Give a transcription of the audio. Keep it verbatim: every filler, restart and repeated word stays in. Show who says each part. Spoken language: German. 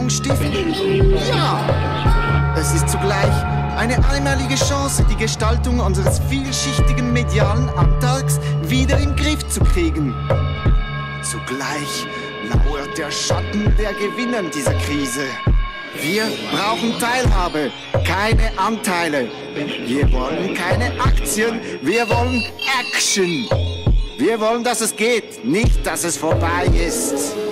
Speaker 1: Lippenstift? Ja! Es ist zugleich eine einmalige Chance, die Gestaltung unseres vielschichtigen medialen Alltags wieder in den Griff zu kriegen. Zugleich lauert der Schatten der Gewinner dieser Krise. Wir brauchen Teilhabe, keine Anteile. Wir wollen keine Aktien, wir wollen Action. Wir wollen, dass es geht, nicht, dass es vorbei ist.